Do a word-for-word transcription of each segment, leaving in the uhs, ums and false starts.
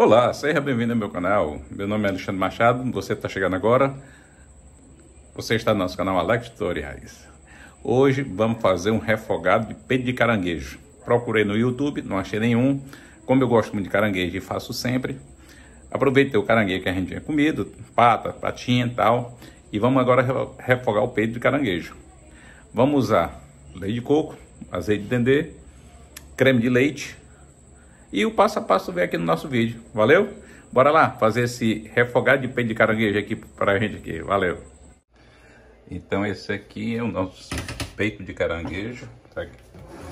Olá, seja bem-vindo ao meu canal. Meu nome é Alexandre Machado, você está chegando agora. Você está no nosso canal Alex Tutoriais. Hoje vamos fazer um refogado de peito de caranguejo. Procurei no YouTube, não achei nenhum. Como eu gosto muito de caranguejo e faço sempre, aproveitei o caranguejo que a gente tinha comido, pata, patinha e tal, e vamos agora refogar o peito de caranguejo. Vamos usar leite de coco, azeite de dendê, creme de leite, e o passo a passo vem aqui no nosso vídeo. Valeu? Bora lá fazer esse refogado de peito de caranguejo aqui pra gente aqui. Valeu! Então esse aqui é o nosso peito de caranguejo. Tá aqui.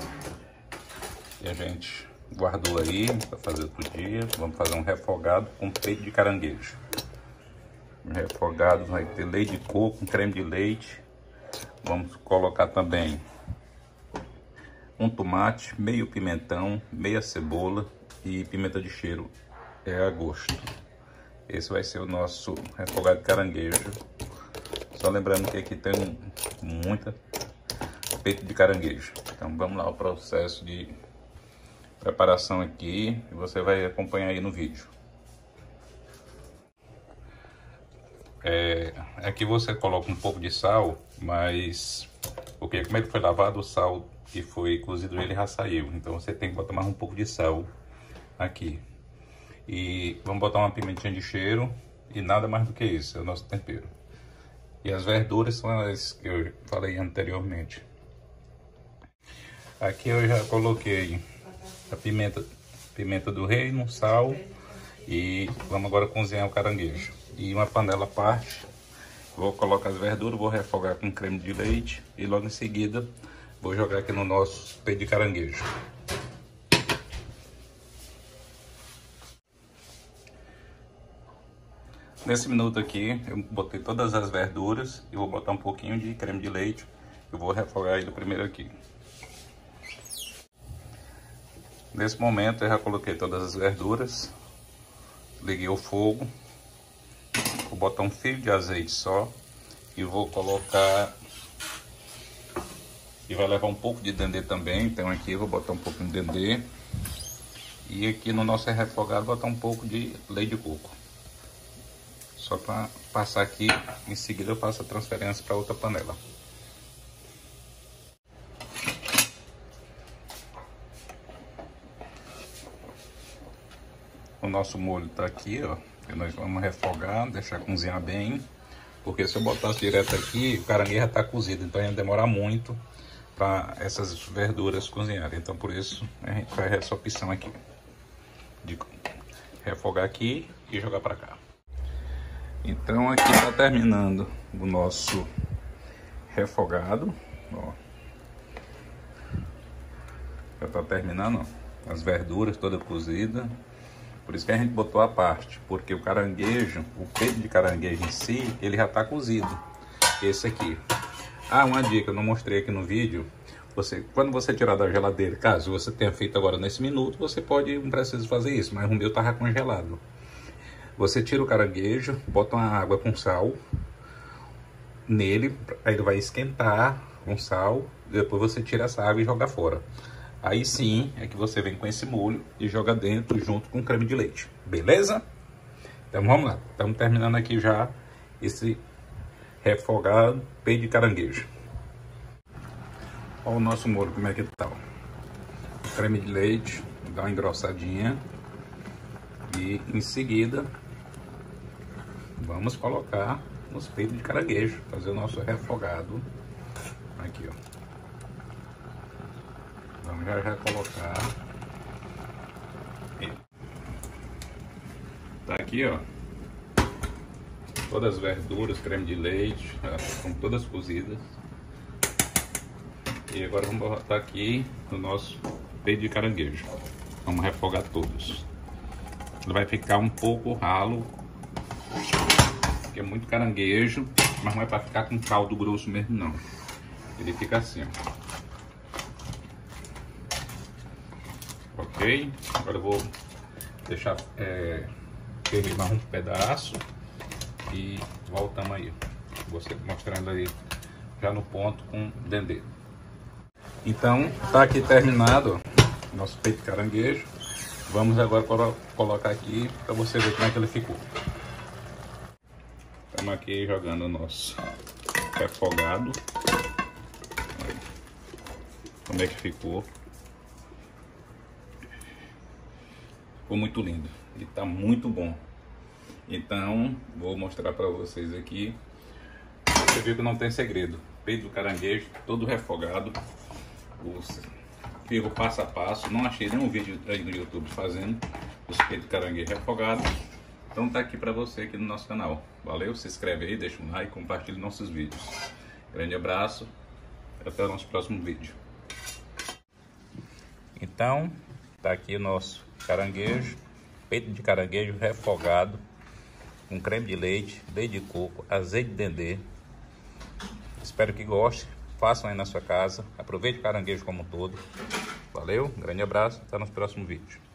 E a gente guardou aí para fazer outro dia. Vamos fazer um refogado com peito de caranguejo. Um refogado vai ter leite de coco, um creme de leite. Vamos colocar também um tomate, meio pimentão, meia cebola e pimenta de cheiro é a gosto. Esse vai ser o nosso refogado de caranguejo. Só lembrando que aqui tem muita peito de caranguejo. Então vamos lá o processo de preparação aqui e você vai acompanhar aí no vídeo. É, aqui você coloca um pouco de sal, mas porque como ele foi lavado, o sal que foi cozido ele já saiu, então você tem que botar mais um pouco de sal aqui. E vamos botar uma pimentinha de cheiro e nada mais do que isso, é o nosso tempero. E as verduras são as que eu falei anteriormente. Aqui eu já coloquei a pimenta, pimenta do reino, sal, e vamos agora cozinhar o caranguejo. E uma panela à parte, vou colocar as verduras, vou refogar com creme de leite e logo em seguida vou jogar aqui no nosso peito de caranguejo. Nesse minuto aqui, eu botei todas as verduras e vou botar um pouquinho de creme de leite. Eu vou refogar ele primeiro aqui. Nesse momento, eu já coloquei todas as verduras. Liguei o fogo. Vou botar um fio de azeite só. E vou colocar... E vai levar um pouco de dendê também. Então aqui eu vou botar um pouquinho de dendê. E aqui no nosso refogado, botar um pouco de leite de coco. Só para passar aqui, em seguida eu faço a transferência para outra panela. O nosso molho está aqui, ó. Que nós vamos refogar, deixar cozinhar bem. Porque se eu botasse direto aqui, o caranguejo já está cozido, então ia demorar muito para essas verduras cozinharem. Então por isso a gente faz essa opção aqui de refogar aqui e jogar para cá. Então aqui está terminando o nosso refogado, ó. Já está terminando, ó, as verduras todas cozidas. Por isso que a gente botou a parte, porque o caranguejo, o peito de caranguejo em si, ele já está cozido. Esse aqui. Ah, uma dica, eu não mostrei aqui no vídeo. Você, quando você tirar da geladeira, caso você tenha feito agora nesse minuto, você pode, não precisa fazer isso, mas o meu estava congelado. Você tira o caranguejo, bota uma água com sal nele, aí ele vai esquentar com sal, depois você tira essa água e joga fora. Aí sim é que você vem com esse molho e joga dentro junto com creme de leite, beleza? Então vamos lá, estamos terminando aqui já esse refogado peito de caranguejo. Olha o nosso molho como é que tá. O creme de leite, dá uma engrossadinha e em seguida vamos colocar nos peitos de caranguejo, fazer o nosso refogado. Aqui, ó. Vamos já já colocar. E tá aqui, ó. Todas as verduras, creme de leite, estão todas cozidas. E agora vamos botar aqui no nosso peito de caranguejo. Vamos refogar todos. Ele vai ficar um pouco ralo, porque é muito caranguejo, mas não é para ficar com caldo grosso mesmo não. Ele fica assim, ó. Ok? Agora eu vou deixar é, ferver mais um pedaço e voltamos aí. Você mostrando aí já no ponto com dendê. Então tá aqui terminado nosso peito de caranguejo. Vamos agora colo colocar aqui para você ver como é que ele ficou. Estamos aqui jogando o nosso refogado. Olha como é que ficou. Ficou muito lindo e tá muito bom. Então vou mostrar para vocês aqui. Você viu que não tem segredo. Peito do caranguejo todo refogado. Fiz o passo a passo. Não achei nenhum vídeo aí no YouTube fazendo os peitos de caranguejo refogados. Então tá aqui para você aqui no nosso canal. Valeu, se inscreve aí, deixa um like, compartilhe nossos vídeos. Grande abraço, até o nosso próximo vídeo. Então, tá aqui o nosso caranguejo, peito de caranguejo refogado com creme de leite, leite de coco, azeite de dendê. Espero que goste, façam aí na sua casa, aproveite o caranguejo como um todo. Valeu, grande abraço, até o nosso próximo vídeo.